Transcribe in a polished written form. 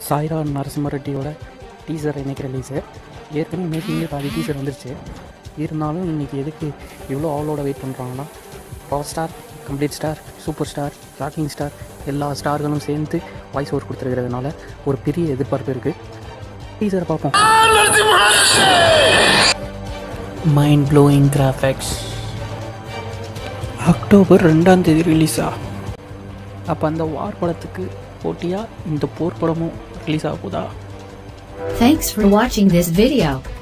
சாய்ரா நரசிம்ம ரெட்டியோட டீசர் இன்றைக்கி ரிலீஸு. ஏற்கனவே மேக்கிங்கே பாதி டீசர் வந்துருச்சு. இருந்தாலும் இன்றைக்கி எதுக்கு இவ்வளோ அவளோட வெயிட் பண்ணுறாங்கன்னா, power star, complete star, super star, rocking star எல்லா ஸ்டார்களும் சேர்ந்து வாய்ஸ் ஓவர் கொடுத்துருக்கிறதுனால ஒரு பெரிய எதிர்பார்ப்பு இருக்குது. டீசரை பார்ப்போம். Mind blowing graphics. அக்டோபர் 2 ரிலீஸா? அப்போ அந்த வார் படத்துக்கு போட்டியாக இந்த போர் படமும் ரிலீஸ் ஆக போதா? Thanks for watching this video.